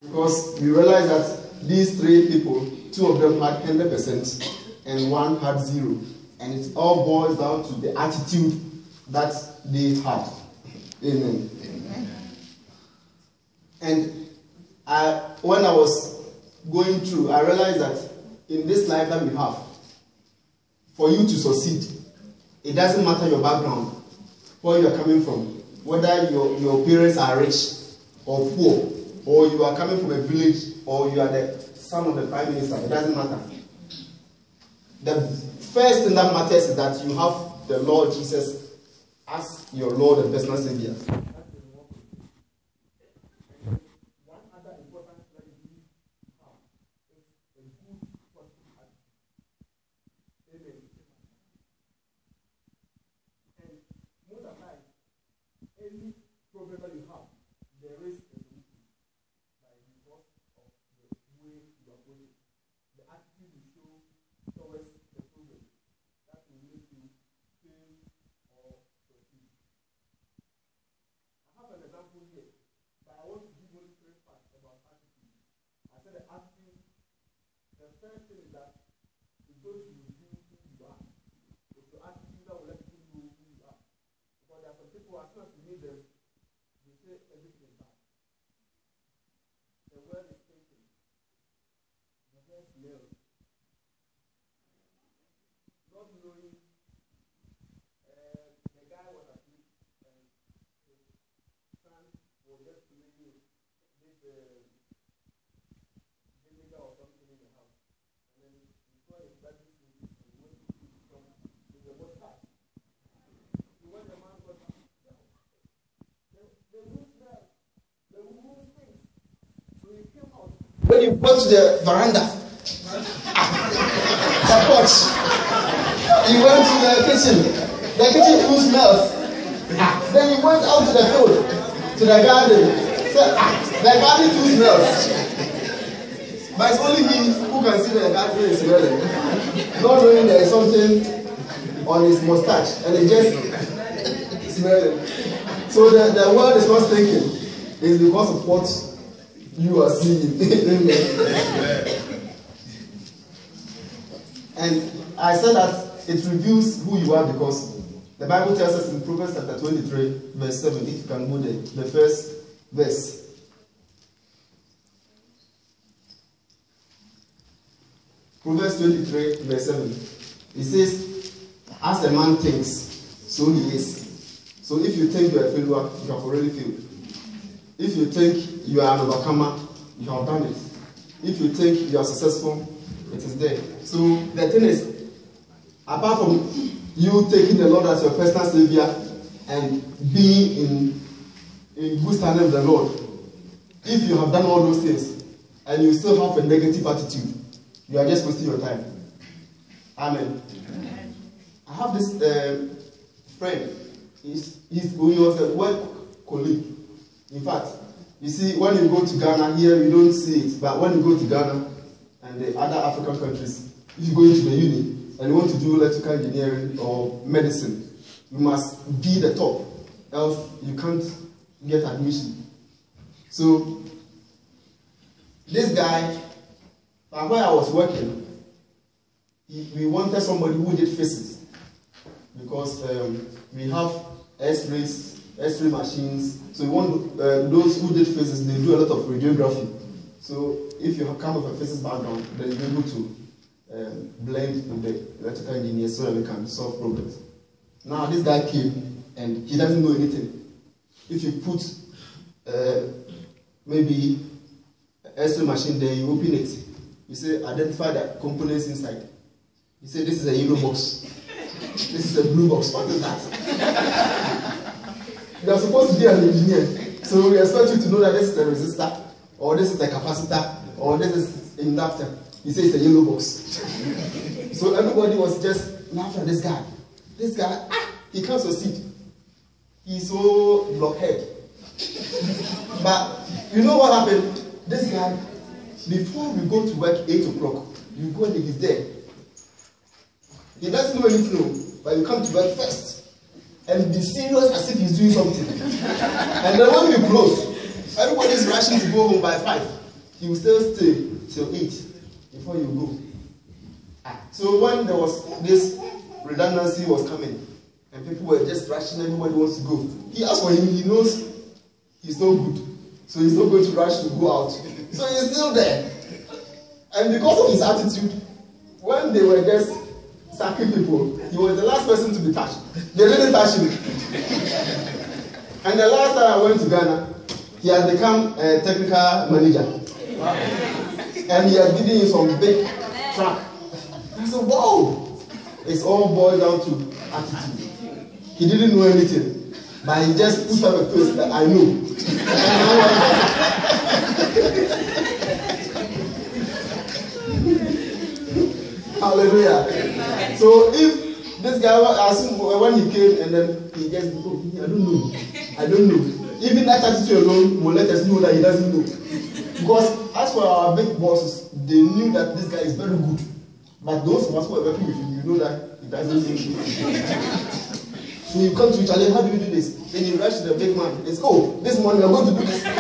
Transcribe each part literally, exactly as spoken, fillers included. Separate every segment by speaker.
Speaker 1: Because we realized that these three people, two of them had one hundred percent and one had zero. And it all boils down to the attitude that they had. Amen. Amen. And I, when I was going through, I realized that in this life that we have, for you to succeed, it doesn't matter your background, where you are coming from, whether your, your parents are rich or poor, or you are coming from a village, or you are the son of the prime minister, it doesn't matter. The first thing that matters is that you have the Lord Jesus as your Lord and personal Savior. When you go to the veranda, the porch, you went to the kitchen, the kitchen food smells. Then you went out to the field, to the garden. So, the garden food smells. But it's only me who can see the garden is smelling. Not knowing there is something on his mustache and it just smelling. So the, the world is not thinking. It's because of what you are seeing. And I said that it reveals who you are because the Bible tells us in Proverbs chapter twenty-three, verse seven, if you can go there, the first verse. Proverbs twenty-three, verse seven. It says, as a man thinks, so he is. So if you think you are a failure, you have already failed. If you think you are an overcomer, you have done it. If you think you are successful, it is there. So the thing is, apart from you taking the Lord as your personal Savior and being in, in good standing with the Lord, if you have done all those things and you still have a negative attitude, you are just wasting your time. Amen. Amen. I have this uh, friend. He's, he's, he was a work colleague. In fact, you see, when you go to Ghana, here you don't see it, but when you go to Ghana and the other African countries, if you go into the uni and you want to do electrical engineering or medicine, you must be the top, else you can't get admission. So, this guy, where I was working, he, we wanted somebody who did physics because um, we have X-rays, X-ray machines. So we want uh, those who did physics, they do a lot of radiography. So if you have come with a physics background, then you're able to um, blend with the electrical engineers so that we can solve problems. Now this guy came and he doesn't know anything. If you put uh, maybe an X-ray machine there, you open it. You say identify the components inside. You say this is a yellow box. This is a blue box. What is that? You are supposed to be an engineer, so we expect you to know that this is a resistor, or this is a capacitor, or this is an inductor. You say it's a yellow box. So everybody was just laughing at this guy. This guy, ah, he can't succeed. He's so blockhead. But you know what happened? This guy, before we go to work eight o'clock, you go and he's there. He doesn't know anything, but you come to work first. And be serious as if he's doing something. And then when we close, everybody is rushing to go home by five. he will still stay till eight before you go. So when there was this redundancy was coming, and people were just rushing, everybody wants to go. He asked for him, he knows he's not good. So he's not going to rush to go out. So he's still there. And because of his attitude, when they were just sacking people, he was the last person to be touched. They didn't touch him. And the last time I went to Ghana, he had become a technical manager. And he had given him some big truck. I said, wow! It's all boiled down to attitude. He didn't know anything, but he just put up a face that I know. Hallelujah. So if this guy, as when he came and then he just, oh, I don't know. I don't know. Even that attitude alone will let us know that he doesn't know. Because as for our big bosses, they knew that this guy is very good. But those of us who are working with him, you know that he doesn't know. So you come to challenge, how do you do this? Then you rush to the big man. It's, oh, this morning we are going to do this.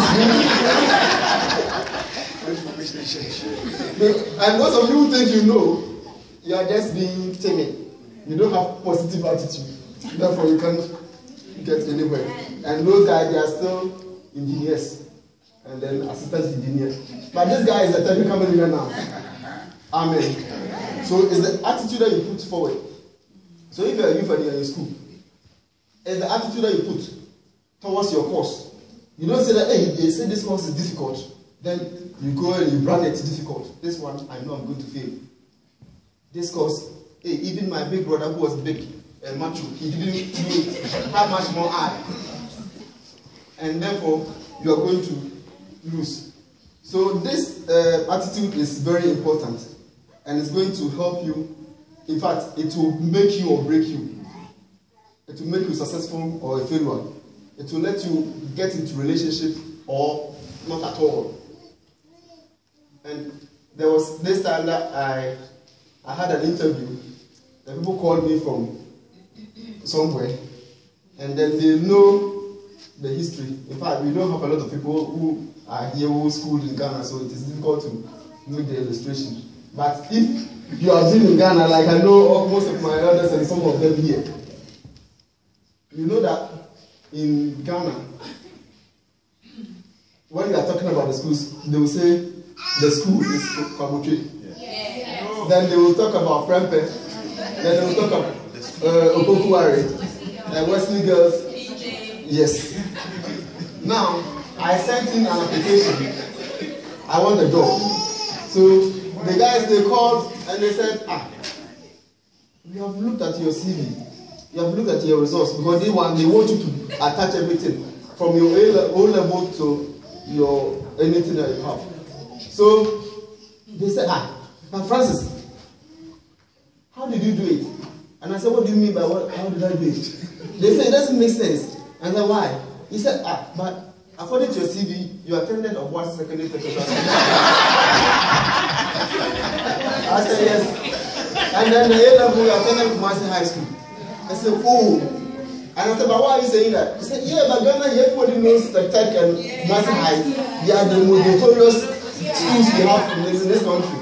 Speaker 1: And those of you who think you know, you are just being timid. You don't have positive attitude. Therefore, you can't get anywhere. And those guys, they are still engineers. And then assistant engineers. But this guy is a technical manager now. Amen. So it's the attitude that you put forward. So if you are a youth and you are in school, it's the attitude that you put towards your course. You don't say that, hey, they say this course is difficult. Then you go and you brand it difficult. This one, I know I'm going to fail. This course, hey, even my big brother who was big and macho, he didn't do it. How much more I? And therefore, you are going to lose. So this uh, attitude is very important. And it's going to help you. In fact, it will make you or break you. It will make you successful or a failure. It will let you get into relationship or not at all. And there was this time that I, I had an interview. The people called me from somewhere. And then they know the history. In fact, we don't have a lot of people who are here who schooled in Ghana, so it is difficult to make the illustration. But if you have been in Ghana, like I know most of my elders and some of them here, you know that in Ghana, when you are talking about the schools, they will say the school is Kwabotwe. Yeah. Yeah. Then they will talk about Prempeh. Then they will talk about uh, Opokuwari, and Wesley Girls. Yes. Now, I sent in an application. I want a job. So the guys, they called and they said, ah, we have looked at your C V. You have looked at your results because they want, they want you to attach everything from your O level to your anything that you have. So they said, ah, but Francis, how did you do it? And I said, what do you mean by what? How did I do it? They said, it doesn't make sense. I said, why? He said, ah, but according to your C V, you attended a one secondary technical school. I said, yes. And then the A level, you attended Kumasi High School. I said, oh. And I said, but why are you saying that? He said, yeah, but Ghana, everybody knows the Tech and Kumasi High. They are the most notorious schools we have in this, in this country.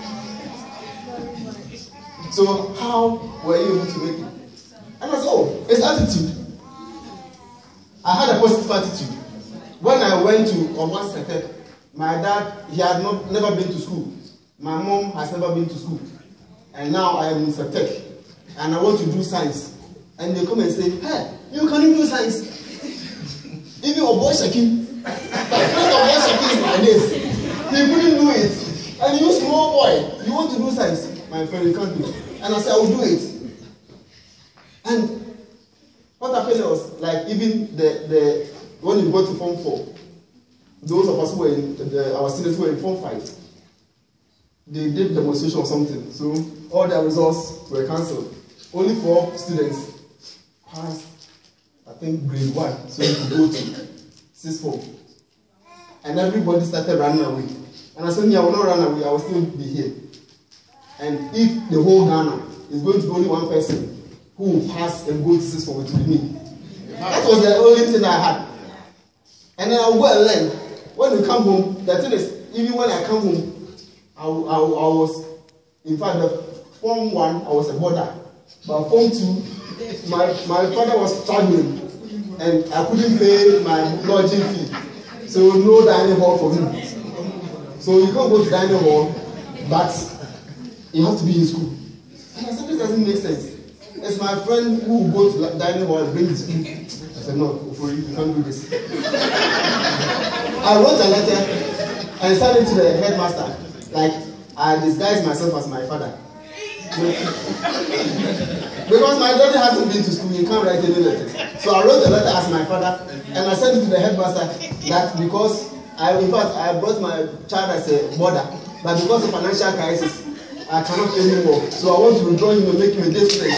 Speaker 1: So how were you able to make it? And I said, oh, it's attitude. I had a positive attitude. When I went to Omwasi Tech, my dad, he had not never been to school. My mom has never been to school. And now I am in Tech. And I want to do science. And they come and say, hey, you can do science. Even Oboy Shaki. But first Oboy Shaki is my name. He couldn't do it. And you small boy, you want to do science. My friend, you can't do it. And I said, I will do it. And what happened was, like, even the, the when you go to Form four, those of us who were in, the, our students who were in Form five, they did demonstration or something. So all their results were cancelled. Only four students passed, I think, grade one. So you could go to sixth form. And everybody started running away. And I said, yeah, I will not run away, I will still be here. And if the whole Ghana is going to be only one person who will pass and go to sixth form, it will be me. That was the only thing I had. And then I will go and learn. When we come home, the thing is, even when I come home, I, I, I was, in fact, the form one, I was a boarder. But form two, my, my father was struggling, and I couldn't pay my lodging fee. So no dining hall for me. So you can't go to dining hall, but you have to be in school. And I said, this doesn't make sense. It's my friend who will go to dining hall and bring the school. I said, no, for you, you can't do this. I wrote a letter and sent it to the headmaster. Like, I disguised myself as my father. Because my daughter hasn't been to school, you can't write any letter. So I wrote a letter as my father, and I sent it to the headmaster that because I, in fact, I brought my child as a boarder, but because of financial crisis, I cannot pay anymore. So I want to withdraw him and make him a day student.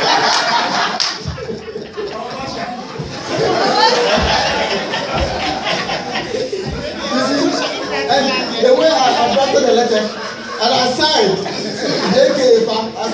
Speaker 1: You see, and the way I, I drafted the letter, and I signed, J K, I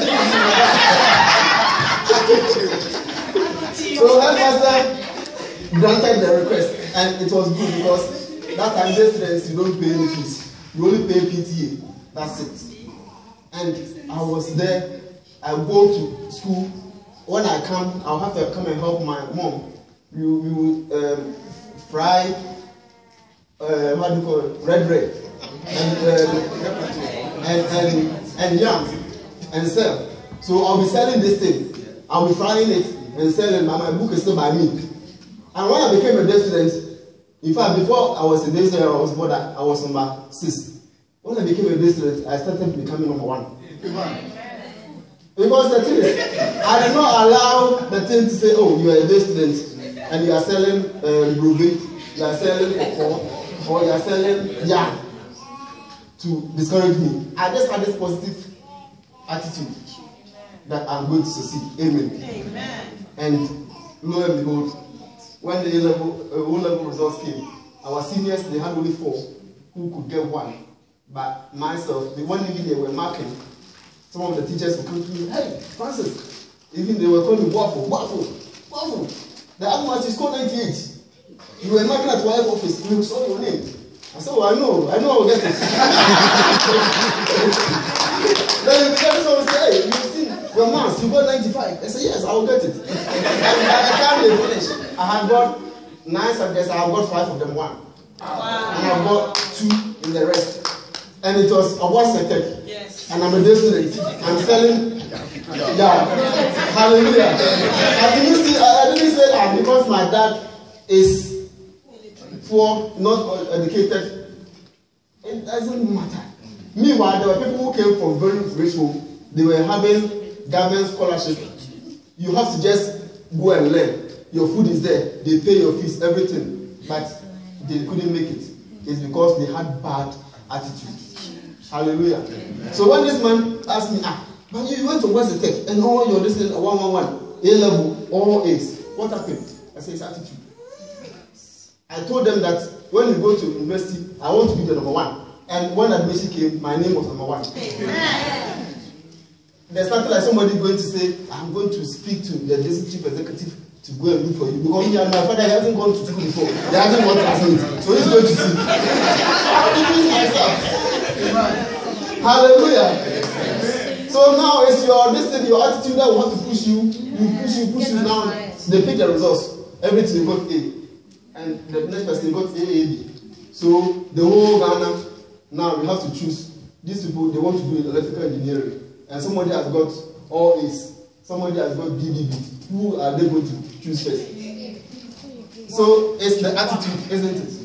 Speaker 1: So headmaster granted the request, and it was good because that time day students you don't pay any fees, you only pay P T A. That's it. And I was there. I go to school. When I come, I'll have to come and help my mom. You you um, fry uh, what do you call it? Red bread and uh, and and and yam and sell. So I'll be selling this thing. I'll be frying it and selling. My, my book is still by me. And when I became a day student, in fact, before I was a day student, I was more than I was number six. When I became a day student, I started becoming number one. Because the thing is, I did not allow the thing to say, oh, you are a day student and you are selling um, ruby, you are selling oko, or you are selling yam to discourage me. I just had this positive attitude that I'm going to succeed. Amen. Amen. And lo and behold, when the A-level, uh, O-level results came, our seniors, they had only four who could get one. But myself, the one even they were marking, some of the teachers would come to me, hey, Francis, even they were calling me waffle, waffle, waffle. The other one, she scored ninety-eight. You were marking at wife office, you saw your name. I said, well, I know, I know I will get it. Then the other someone said, hey, you've seen your maths, you got ninety-five. I said, yes, I will get it. And by the time they finished, I had got nine subjects, I have got five of them one. Wow. And I've got two in the rest. And it was a one second. Yes. And I'm a day student. I'm selling. Yeah. Hallelujah. I didn't see, I didn't say that because my dad is poor, not educated. It doesn't matter. Meanwhile, there were people who came from very rich home. They were having government scholarship. You have to just go and learn. Your food is there. They pay your fees, everything. But they couldn't make it. It's because they had bad attitude. Hallelujah. Amen. So when this man asked me, ah, but you went to West Tech and all you're listening to one one one, A level, all A's. What happened? I said, it's attitude. I told them that when you go to university, I want to be the number one. And when admission came, my name was number one. Amen. They started like somebody going to say, I'm going to speak to the district chief executive to go and look for you. Because me and my father hasn't gone to school before. He hasn't gone to classmate. So he's going to see. I'm doing myself. Hallelujah. So now it's your destiny, your attitude that will have to push you. You push you, push you now. They pick the results. Everything you got A. And the next person got A, A, B. So the whole Ghana, now we have to choose. These people, they want to do electrical engineering. And somebody has got all A's. Somebody has got B B B. Who are they going to choose first? So it's the attitude, isn't it?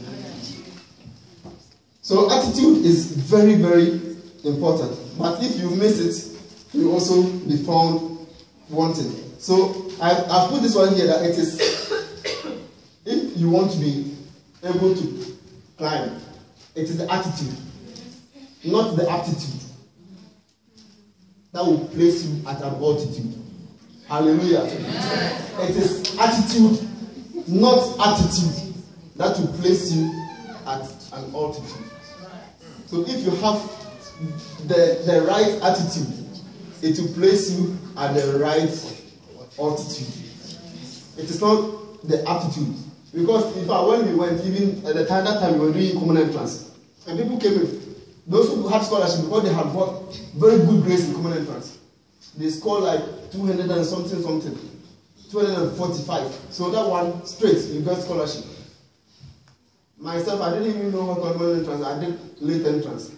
Speaker 1: So attitude is very, very important. But if you miss it, you also be found wanting. So I I put this one here that it is, if you want to be able to climb, it is the attitude, not the aptitude, that will place you at an altitude. Hallelujah. Amen. It is attitude, not attitude, that will place you at an altitude. So if you have the, the right attitude, it will place you at the right altitude. It is not the attitude. Because in fact, when we went, even at the time, that time we were doing common entrance, And people came in. Those who had scholarship, because they had got very good grades in common entrance, they scored like two hundred and something, something. two hundred forty-five. So that one, straight, you got scholarship. Myself, I didn't even know what common entrance, I did late entrance.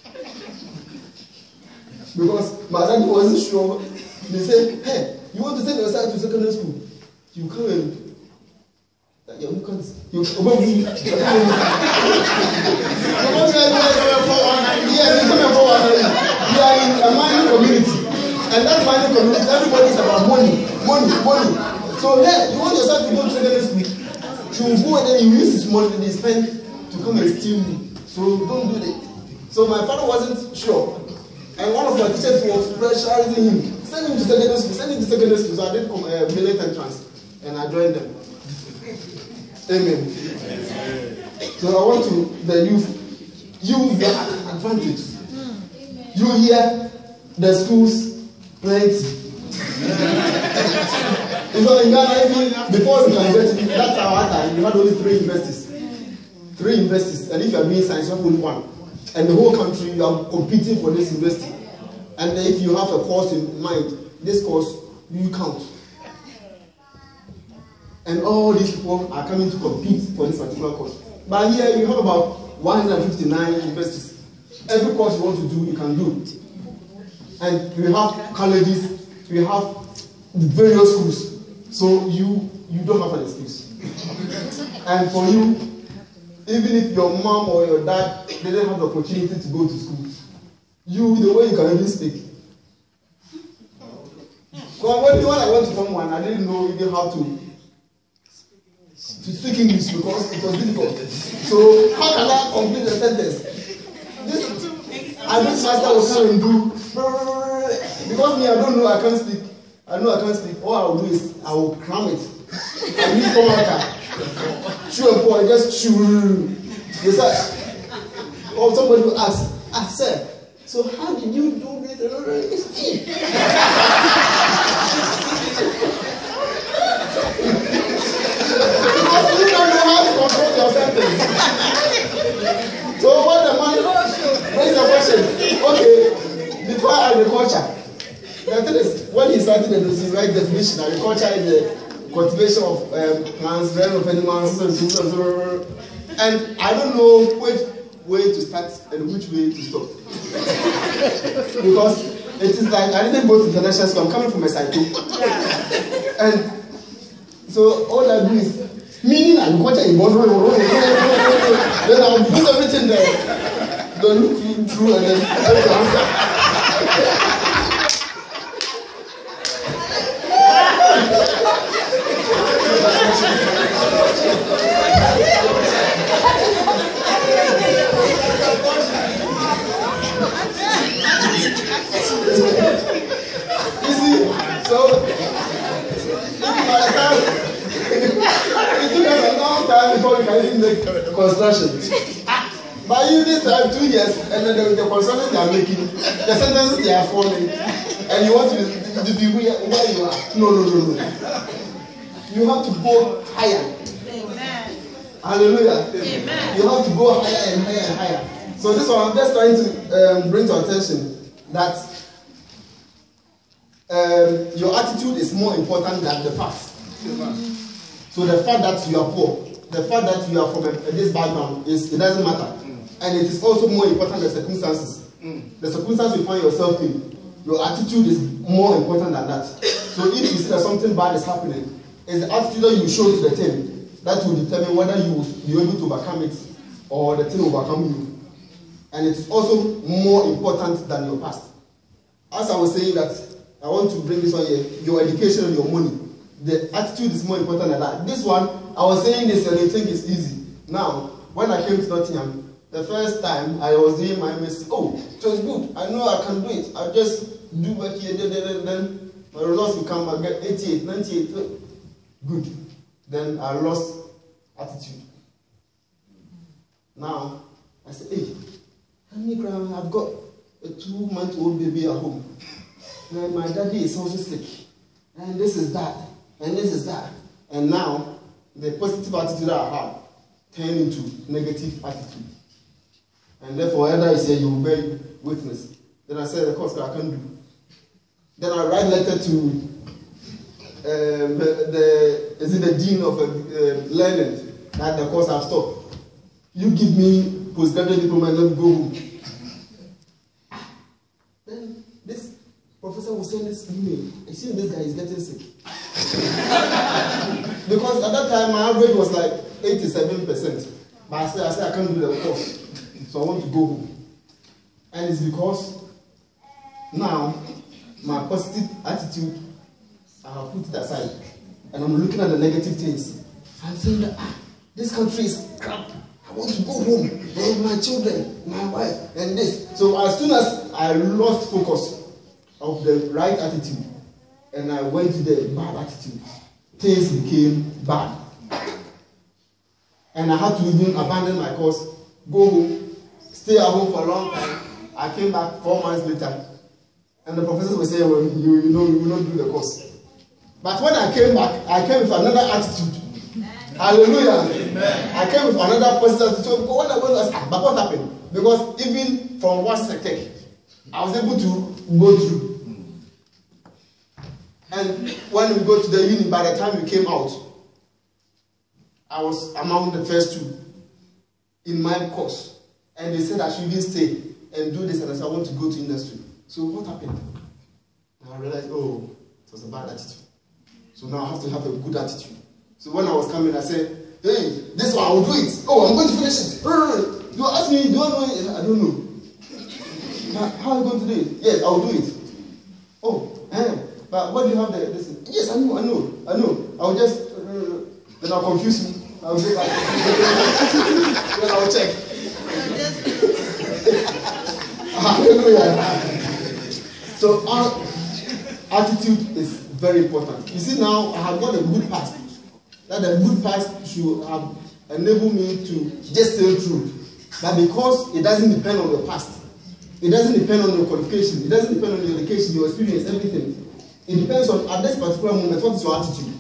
Speaker 1: Because my dad wasn't sure. They said, hey, you want to send your son to secondary school? You come and yeah, you can't. You come and you come We are in a mining community, and that mining community, everybody is about money, money, money. So hey, you want your son to go to secondary school? He will go and then you use his money that they spend to come and steal you. So don't do that. So my father wasn't sure. And one of my teachers was pressurizing him. Send him to secondary school, send him to secondary school. So I did come uh, millet entrance and I joined them. Amen. So I want to the youth, use the advantage. You hear the schools plenty. Because in Ghana, even before you can get it, that's our time, you had only three universities. Three universities, and if you are doing science, you have only one. And the whole country, you are competing for this university. And if you have a course in mind, this course, you count. And all these people are coming to compete for this particular course. But here you have about one hundred fifty-nine universities. Every course you want to do, you can do. And we have colleges, we have various schools. So you you don't have an excuse. And for you, even if your mom or your dad didn't have the opportunity to go to school, you, the way you can even speak. Because when, when I went to Form one, I didn't know even how to, to speak English because it was difficult. So how can I complete the sentence? This, I this master will come and do, because me, I don't know, I can't speak. I know I can't speak. All I will do is I will cram it. I use Pomaka. Chew and pour, just chew. They said, or somebody will ask, I said, so how did you do this? Because you don't know how to control your sentence. So what the man raise the question, okay, before agriculture. The thing is, when he started the right definition, agriculture is the cultivation of um, plants, rearing of animals, and I don't know which way to start and which way to stop. Because it is like, I didn't go to international school, I'm coming from a psycho. And so all I do is, meaning agriculture is then I'll put everything there, then look through and then everything answer. You see, so by the time it took us a long time before we can even make construction. But you this time two years, and then the, the construction they are making, the sentences they are forming, and you want to, to, to be where, where you are. No, no, no, no. You have to go higher. Amen. Hallelujah. Amen. You have to go higher and higher and higher. So this one, I'm just trying to um, bring to attention that um, your attitude is more important than the facts. Mm-hmm. So the fact that you are poor, the fact that you are from a, this background, is it doesn't matter. Mm. And it is also more important than circumstances. Mm. The circumstances you find yourself in, your attitude is more important than that. So if you see that something bad is happening, it's the attitude that you show to the thing that will determine whether you will be able to overcome it or the thing will overcome you. And it's also more important than your past. As I was saying that, I want to bring this one here, your education and your money. The attitude is more important than that. This one, I was saying this and you think it's easy. Now, when I came to Nottingham, the first time I was doing my mistake, oh, it was good. I know I can do it. I just do work here, then, then, then my results will come, I get eighty-eight, ninety-eight. Good. Then I lost attitude. Now, I said, hey, honey, grandma, I've got a two-month-old baby at home. And my daddy is also sick. And this is that. And this is that. And now, the positive attitude that I had turned into negative attitude. And therefore, elder is here, you will bear witness. Then I said, of course, I can't do. Then I write letter to um, the, is it the dean of uh, learning that the course I've stopped. You give me postgraduate diploma and let me go home. Then this professor will send this email. I see this guy is getting sick. Because at that time my average was like eighty-seven percent. But I said, I said I can't do the course. So I want to go home. And it's because now my positive attitude, I have put it aside. And I'm looking at the negative things. I'm saying that ah, this country is crap. I want to go home. And my children, my wife, and this. So as soon as I lost focus of the right attitude, and I went to the bad attitude, things became bad. And I had to even abandon my course, go home, stay at home for a long time. I came back four months later, and the professors were saying, well, you, you know, you will not do the course. But when I came back, I came with another attitude. Hallelujah. Amen. I came with another positive attitude. So when I went to ask, but what happened? Because even from Washington Tech, I was able to go through. And when we go to the uni, by the time we came out, I was among the first two in my course. And they said I should even stay and do this, and I said I want to go to industry. So what happened? And I realized, oh, it was a bad attitude. So now I have to have a good attitude. So when I was coming, I said, hey, this one, I will do it. Oh, I'm going to finish it. You ask me, do I know it? I don't know. How, how are you going to do it? Yes, I will do it. Oh, eh. But what do you have there? Listen. Yes, I know, I know, I know. I will just, uh, then I'll confuse me. I will go back. Then I will check. Hallelujah. So our attitude is very important. You see now, I have got a good past. That the good past should have enabled me to just sail through. But because it doesn't depend on your past, it doesn't depend on your qualification, it doesn't depend on your education, your experience, everything. It depends on, at this particular moment, what is your attitude?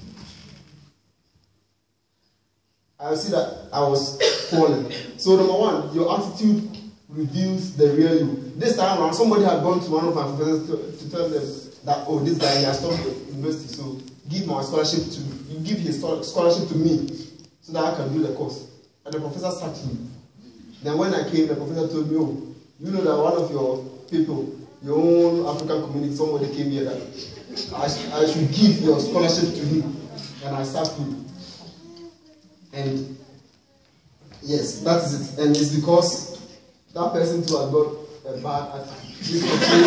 Speaker 1: I see that I was falling. So number one, your attitude reveals the real you. This time around, somebody had gone to one of my professors to, to tell them that, oh, this guy has stopped the university, so give my scholarship to, you give his scholarship to me, so that I can do the course. And the professor sacked me. Then when I came, the professor told me, oh, you know that one of your people, your own African community, somebody came here that I, sh I should give your scholarship to him, and I sacked you. And yes, that is it. And it's because that person too had got a bad attitude.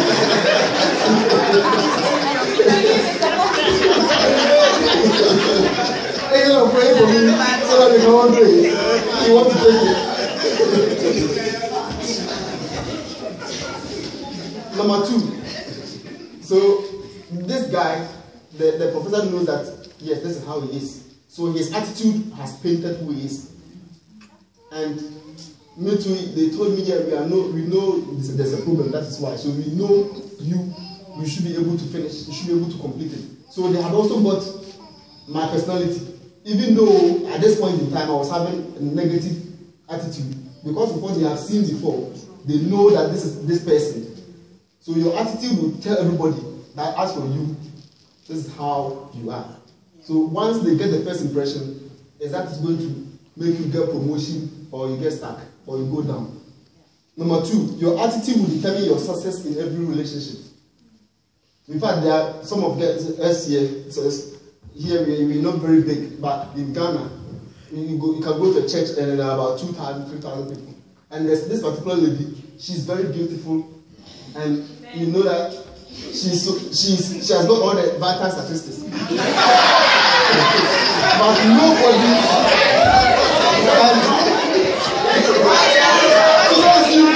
Speaker 1: They're going to pray for me so that they can all do it. You want to take it. Number two. So this guy, the, the professor knows that, yes, this is how he is. So his attitude has painted who he is. And me too, they told me, yeah, we are no, we know there's a problem, that is why. So we know you, we should be able to finish, you should be able to complete it. So they had also got my personality. Even though at this point in time I was having a negative attitude, because of what they have seen before, they know that this is this person. So your attitude will tell everybody that as for you, this is how you are. So once they get the first impression, is that it's going to make you get promotion, or you get stuck, or you go down. Number two, your attitude will determine your success in every relationship. In fact, there are some of us here, so here we are not very big, but in Ghana, you, go, you can go to a church and there are about two thousand, three thousand people. And there's this particular lady, she's very beautiful, and you know that she's so, she's, she has got all the vital statistics. But nobody, and, so that's you,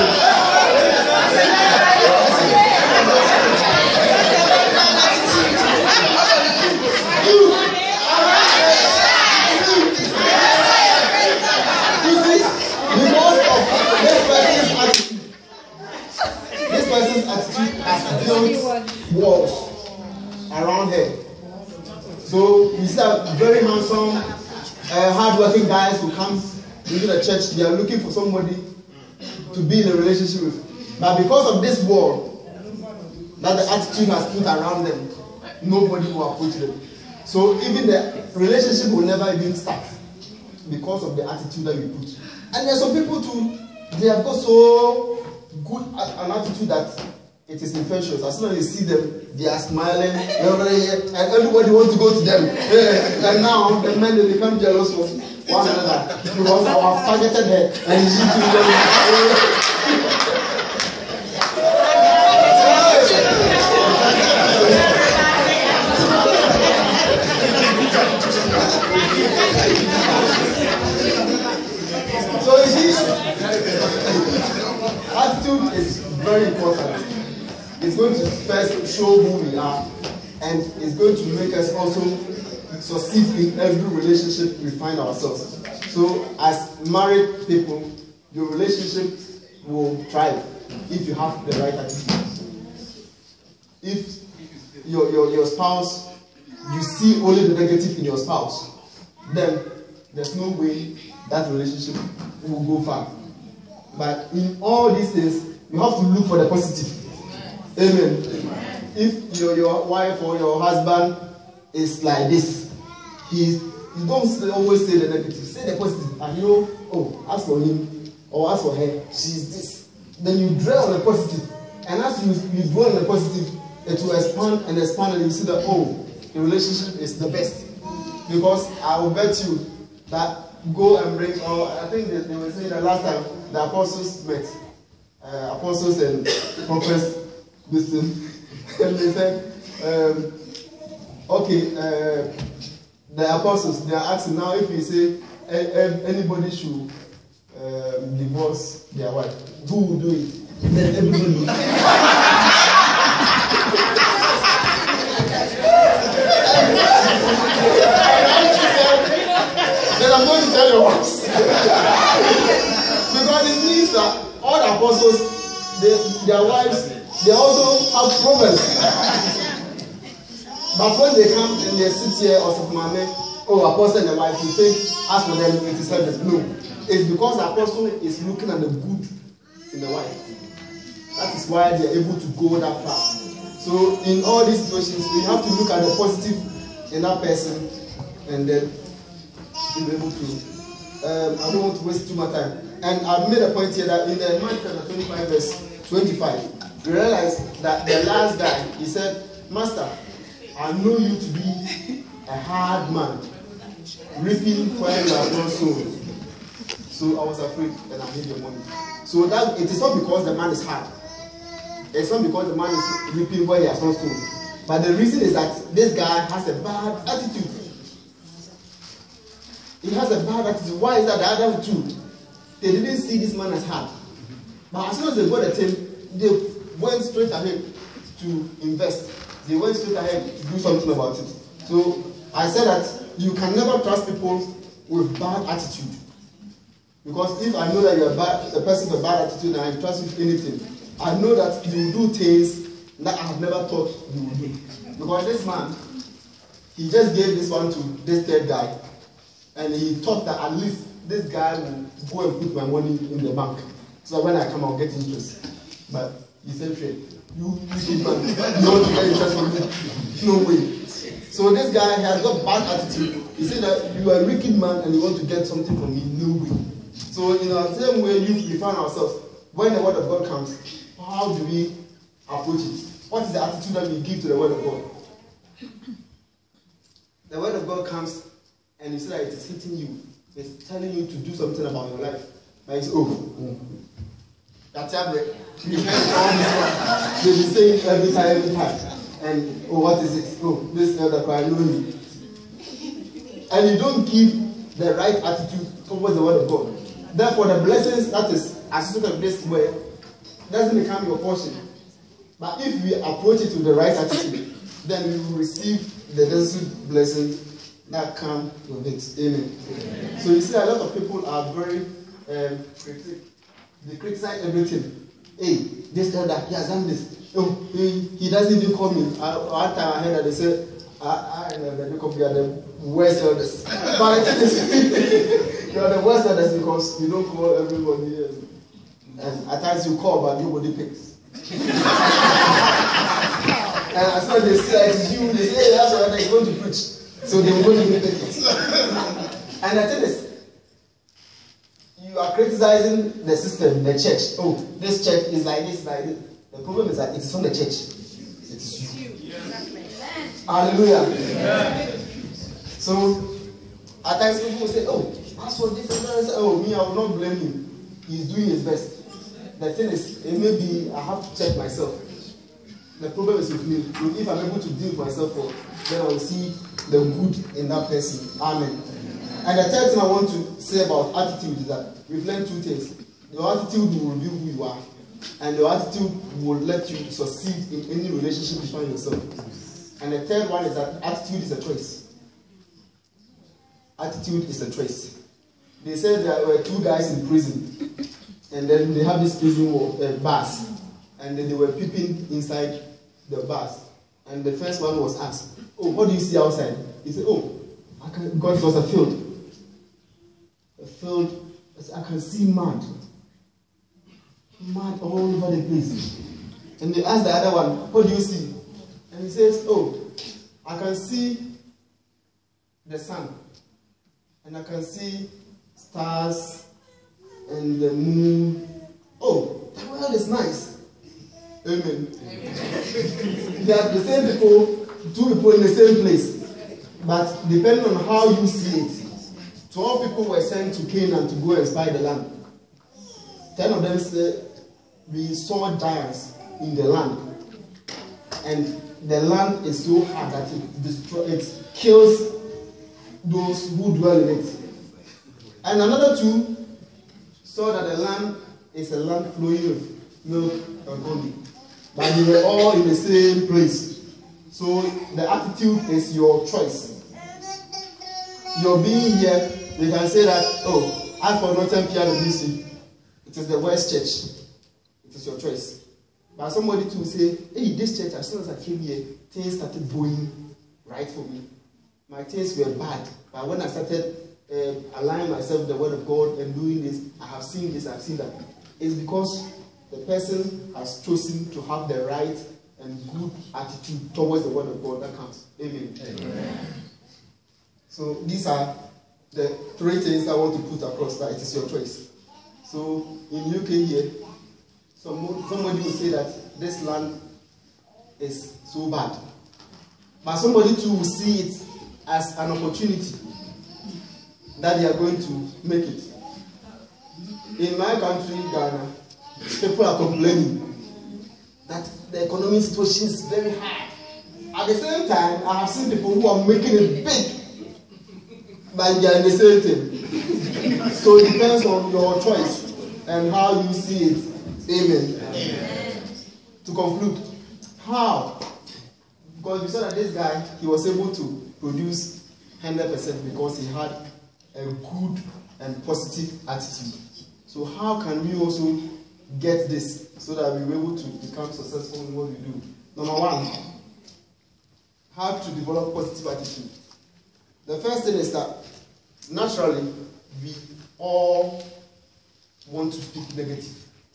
Speaker 1: person's attitude has built walls around her. So we see a very handsome, uh, hard-working guys who come into the church. They are looking for somebody to be in a relationship with. But because of this world, that the attitude has put around them, nobody will approach them. So even the relationship will never even start because of the attitude that you put. And there's some people too, they have got so good an attitude that it is infectious. As soon as you see them, they are smiling, and everybody wants to go to them. And now the men they become jealous of one another because I have targeted her and she too them. So you see, attitude is very important. It's going to first show who we are, and it's going to make us also succeed in every relationship we find ourselves. So as married people, your relationship will thrive if you have the right attitude. If your, your, your spouse, you see only the negative in your spouse, then there's no way that relationship will go far. But in all these things, you have to look for the positive. Amen. Amen. If your, your wife or your husband is like this, he's, you don't always say the negative, say the positive. And you know, oh, as for him or as for her, she's this. Then you dwell on the positive. And as you, you dwell on the positive, it will expand and expand, and you see that, oh, the relationship is the best. Because I will bet you that go and bring, or I think they, they were saying that last time the apostles met, uh, apostles and prophets, this thing, and they said, um, okay, uh, the apostles, they are asking now if we say a, a, anybody should um, divorce their wife, who will do it? Then everybody. Then I'm going to tell you what. Because it means that all the apostles, they, their wives, they also have problems. But when they come and they sit here or something, oh, apostle and the wife, you think, as for them, it is heaven. No. It's because the apostle is looking at the good in the wife. That is why they are able to go that far. So in all these situations, we have to look at the positive in that person, and then be able to. Um, I don't want to waste too much time. And I've made a point here that in the Matthew twenty-five, verse twenty-five, we realize that the last guy, he said, Master, I know you to be a hard man, reaping where you have not sown. So I was afraid and I hid your money. So that it is not because the man is hard. It's not because the man is reaping where he has not sown. But the reason is that this guy has a bad attitude. He has a bad attitude. Why is that? The other two, they didn't see this man as hard. But as soon as they got the thing, they went straight ahead to invest. They went straight ahead to do something about it. So I said that you can never trust people with bad attitude. Because if I know that you're bad, a person with a bad attitude and I trust you with anything, I know that you will do things that I have never thought you would do. Because this man, he just gave this one to this third guy. And he thought that at least this guy will go and put my money in the bank. So that when I come, I'll get interest. But he said, "Fred, you wicked man, you want to get interest from me? No way." So this guy has got bad attitude. He said that you are a wicked man and you want to get something from me? No way. So in the same way, you, we find ourselves, when the word of God comes, how do we approach it? What is the attitude that we give to the word of God? The word of God comes and you see that it is hitting you. It's telling you to do something about your life. Like, oh, that's every. You heard all this one. They be saying every time, every time. And, oh, what is it? Oh, this elder cry, I know you. And you don't give the right attitude towards the word of God. Therefore, the blessings that is associated with this word doesn't become your portion. But if we approach it with the right attitude, then we will receive the necessary blessings that come with it. Amen. Amen. So you see, a lot of people are very um, critic. They criticize everything. Hey, this elder, he has done this. Oh, he, he doesn't even call me. I, one time I heard that they said, I, I and the Jacob, you are the worst elders. But you are the worst elders because you don't call everybody. And at times you call, but nobody picks. And as soon as they say it's you, they say, hey, that's what they're going to preach. So they will go to pick it. And the thing is, you are criticizing the system, the church. Oh, this church is like this, like this. The problem is that it is not the church. It is you. Hallelujah. Yeah. So, at times people will say, oh, as for this, and say, oh, me, I will not blame him. He's doing his best. The thing is, it may be, I have to check myself. The problem is with me. If I'm able to deal with myself, then I will see the good in that person. Amen. And the third thing I want to say about attitude is that we've learned two things. Your attitude will reveal who you are, and your attitude will let you succeed in any relationship you find yourself. And the third one is that attitude is a choice. Attitude is a choice. They said there were two guys in prison, and then they have this prison uh, bars, and then they were peeping inside the bars. And the first one was asked, "Oh, what do you see outside?" He said, "Oh, I can," because it was a field. A field, I can see mud. Mud all over the place. And they asked the other one, "What do you see?" And he says, "Oh, I can see the sun. And I can see stars and the moon. Oh, the world is nice." Amen. Amen. They are the same people, two people in the same place. But depending on how you see it, twelve people were sent to Canaan to go and spy the land. Ten of them said, "We saw giants in the land. And the land is so hard that it destroys, it kills those who dwell in it." And another two saw that the land is a land flowing with milk and honey. But they were all in the same place. So the attitude is your choice. Your being here, they can say that, "Oh, I for Northern P R W C, it is the worst church." It is your choice. But somebody to say, "Hey, this church, as soon as I came here, things started going right for me. My things were bad. But when I started uh, aligning myself with the word of God and doing this, I have seen this, I have seen that." It's because the person has chosen to have the right and good attitude towards the word of God that counts. Amen. Amen. So these are the three things I want to put across, that it is your choice. So in U K here, some, somebody will say that this land is so bad. But somebody too will see it as an opportunity that they are going to make it. In my country, Ghana, people are complaining that the economic situation is very hard. At the same time, I have seen people who are making it big, but they are in the same thing. So it depends on your choice and how you see it. Amen. Amen. To conclude, how? Because we saw that this guy, he was able to produce one hundred percent because he had a good and positive attitude. So how can we also get this so that we are able to become successful in what we do? Number one, how to develop positive attitude. The first thing is that naturally we all want to speak negative.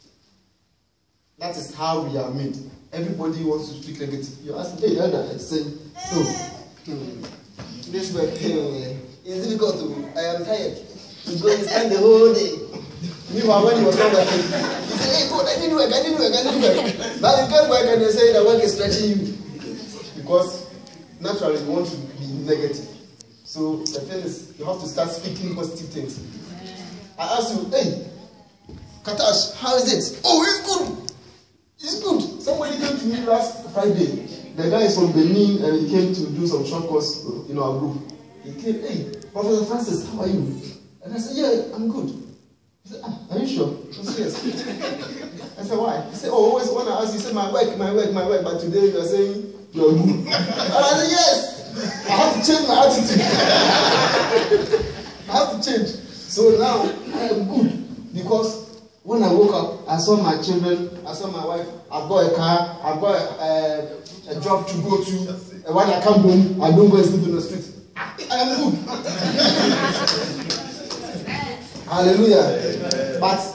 Speaker 1: That is how we are made. Everybody wants to speak negative. You ask me, "Hey, Elder," I say, "Oh, hmm, this work uh, is difficult to, I am tired. You go and spend the whole day." Meanwhile, when he was not working, he said, "Hey, God, I didn't work, I didn't work, I didn't work." Now you can't work and they say the work is stretching you. Because naturally you want to be negative. So the thing is, you have to start speaking positive things. I asked you, "Hey, Katash, how is it?" "Oh, it's good. It's good." Somebody came to me last Friday. The guy is from Benin and he came to do some short course in our group. He came, "Hey, Professor Francis, how are you?" And I said, "Yeah, I'm good." He said, "Ah, are you sure?" I said, "Yes." I said, "Why?" He said, "Oh, always when I ask you, say my work, my work, my work, but today you are saying you are good." And I said, "Yes, I have to change my attitude." I have to change. So now I am good because when I woke up, I saw my children, I saw my wife, I've got a car, I've got a, a, a job to go to. And when I come home, I don't go and sleep in the street. I am good. Hallelujah. Amen. But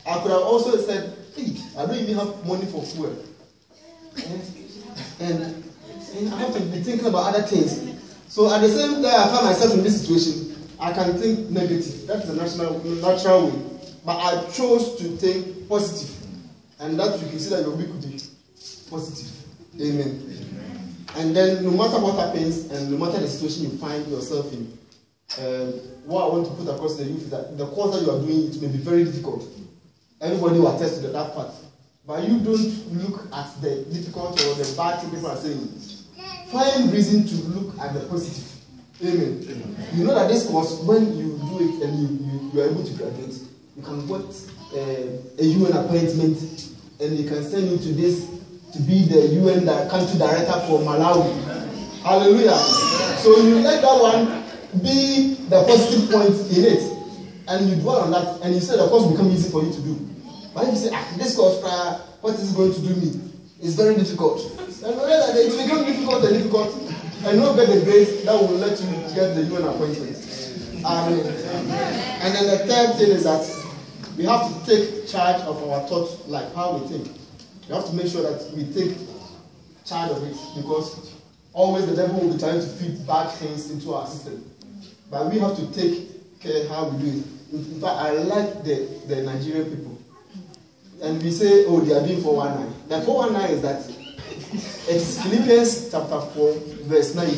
Speaker 1: I could have also said, hey, I don't even have money for fuel. And, and, and I have to be thinking about other things. So at the same time, I find myself in this situation, I can think negative. That's the natural, natural way. But I chose to think positive. And that you can see that your week could be positive. Amen. Amen. And then no matter what happens, and no matter the situation you find yourself in, um, what I want to put across the youth is that the course that you are doing, it may be very difficult. Everybody will attest to that part. But you don't look at the difficult or the bad thing people are saying. Find reason to look at the positive. Amen. Amen. You know that this course, when you do it and you, you, you are able to graduate, you can get uh, a U N appointment and they can send you to this to be the U N country director for Malawi. Hallelujah. So you let that one be the positive point in it. And you dwell on that, and you say the course will become easy for you to do. But if you say, ah, this course, uh, what is it going to do me? It's very difficult. And that it becomes difficult and difficult, and not get the grade that will let you get the U N appointment. Um, and then the third thing is that we have to take charge of our thoughts, like how we think. We have to make sure that we take charge of it, because always the devil will be trying to feed bad things into our system. But we have to take care how we do it. In fact, I like the, the Nigerian people. And we say, oh, they are doing four one nine. The four one nine is that it is Philippians chapter four, verse nineteen.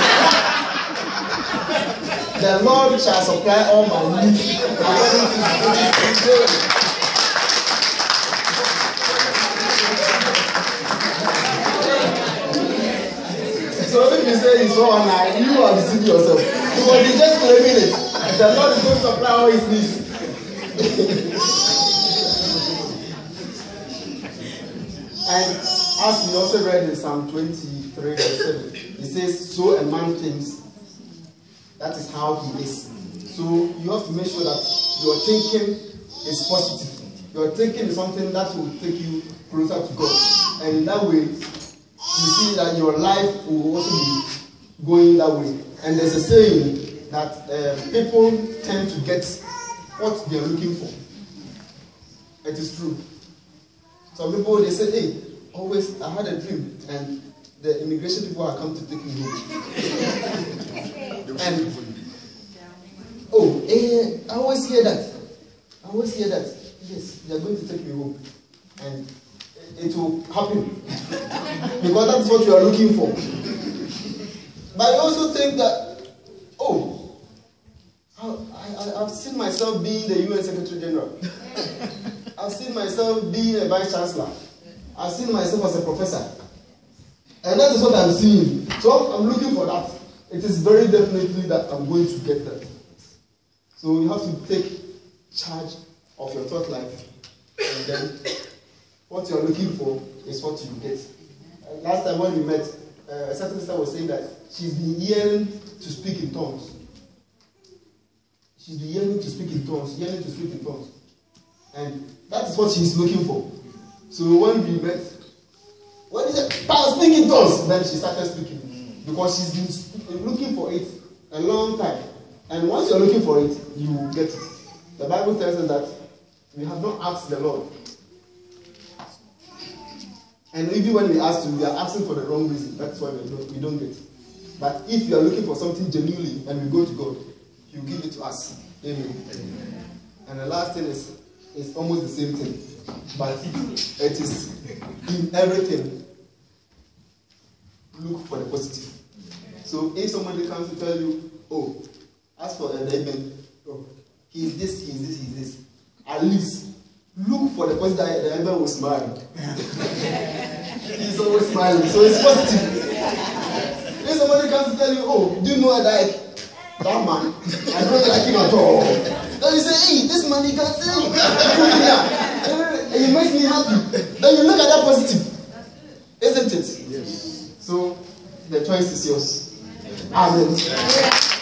Speaker 1: The Lord shall supply all my needs. So if you say it's four one nine, you are deceiving yourself. Because you just claiming it. The Lord is going to supply all his needs. And as we also read in Psalm twenty-three, verse seven, it says, so a man thinks, that is how he is. So you have to make sure that your thinking is positive. Your thinking is something that will take you closer to God. And in that way, you see that your life will also be going that way. And there's a saying that uh, people tend to get what they're looking for. It is true. Some people, they say, hey, always, I had a dream, and the immigration people have come to take me home. And, oh, eh, I always hear that. I always hear that. Yes, they are going to take me home. And it will happen. Because that's what you are looking for. But I also think that, oh, I, I, I've seen myself being the U N Secretary General. I've seen myself being a Vice Chancellor. I've seen myself as a professor. And that is what I'm seeing. So I'm looking for that. It is very definitely that I'm going to get that. So you have to take charge of your thought life. And then what you're looking for is what you get. And last time when we met, uh, a certain sister was saying that she's been yearning to speak in tongues. She's been yearning to speak in tongues, yearning to speak in tongues. And that is what she's looking for. So when we met, when he said, "Power, speak in tongues," then she started speaking. Because she's been looking for it a long time. And once you're looking for it, you will get it. The Bible tells us that we have not asked the Lord. And even when we ask him, we are asking for the wrong reason. That's why we don't, we don't get it. But if you are looking for something genuinely and we go to God, He will give it to us. Amen. Amen. And the last thing is, it's almost the same thing. But it is in everything, look for the positive. So if somebody comes to tell you, oh, as for the David, oh, he is this, he is this, he is this. At least look for the positive. The David will smile. He's always smiling, so it's positive. If somebody comes to tell you, oh, do you know that that man, I don't like him at all. Then you say, hey, this man, he can sing. And it makes me happy. Then you look at that positive. Isn't it? Yes. So the choice is yours. Amen.